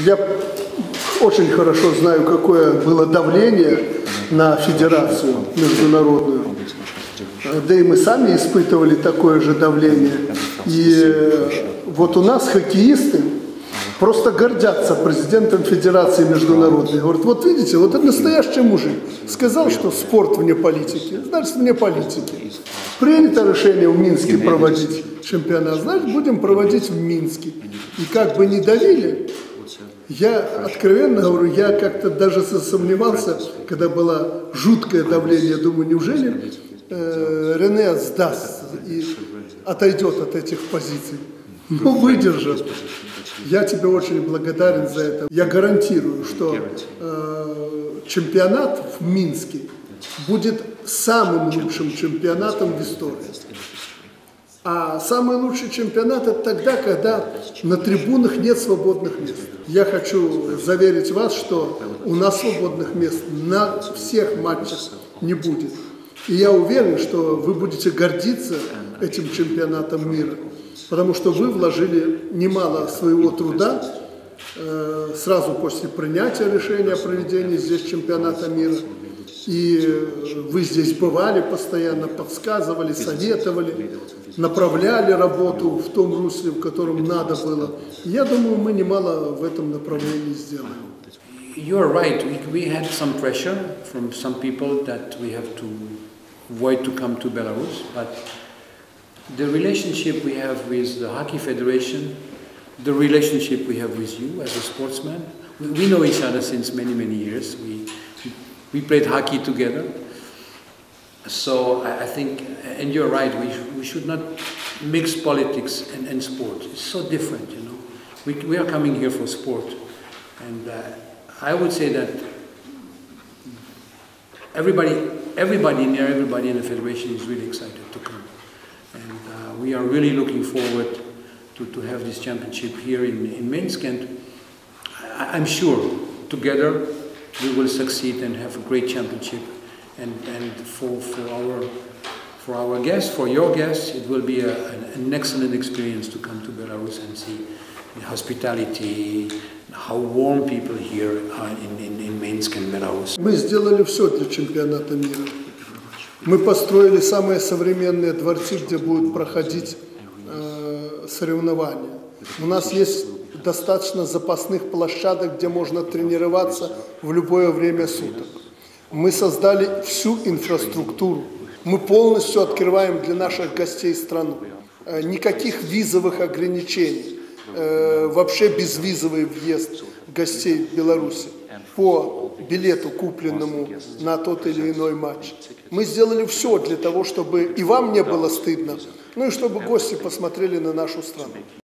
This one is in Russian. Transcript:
Я очень хорошо знаю, какое было давление на федерацию международную. Да и мы сами испытывали такое же давление. И вот у нас хоккеисты просто гордятся президентом Федерации международной. Говорят, вот видите, вот это настоящий мужик. Сказал, что спорт вне политики, значит вне политики. Принято решение в Минске проводить чемпионат, значит будем проводить в Минске. И как бы не давили, я откровенно говорю, я как-то даже засомневался, когда было жуткое давление, думаю, неужели Рене сдаст и отойдет от этих позиций. Но выдержал. Я тебе очень благодарен за это. Я гарантирую, что чемпионат в Минске будет самым лучшим чемпионатом в истории. А самый лучший чемпионат это тогда, когда на трибунах нет свободных мест. Я хочу заверить вас, что у нас свободных мест на всех матчах не будет. И я уверен, что вы будете гордиться этим чемпионатом мира, потому что вы вложили немало своего труда сразу после принятия решения о проведении здесь чемпионата мира. И вы здесь бывали постоянно, подсказывали, советовали, направляли работу в том русле, в котором надо было. Я думаю, мы немало в этом направлении сделаем. You are right. We had some pressure from some people that we have to avoid to come to Belarus, but the relationship we have with the Hockey Federation, the relationship we have with you as a sportsman, we know each other since many, many years. We played hockey together. So I think, and you're right, we should not mix politics and sport. It's so different, you know. We are coming here for sport. And I would say that everybody in the Federation is really excited to come. And we are really looking forward to have this championship here in Minsk. And I'm sure together we will succeed and have a great championship. And for our guests, for your guests, it will be an excellent experience to come to Belarus and see the hospitality, how warm people here are in Minsk and Belarus. Мы сделали все для чемпионата мира. Мы построили самые современные дворцы, где будут проходить соревнования. У нас есть достаточно запасных площадок, где можно тренироваться в любое время суток. Мы создали всю инфраструктуру. Мы полностью открываем для наших гостей страну. Никаких визовых ограничений. Вообще безвизовый въезд гостей Беларуси по билету, купленному на тот или иной матч. Мы сделали все для того, чтобы и вам не было стыдно, ну и чтобы гости посмотрели на нашу страну.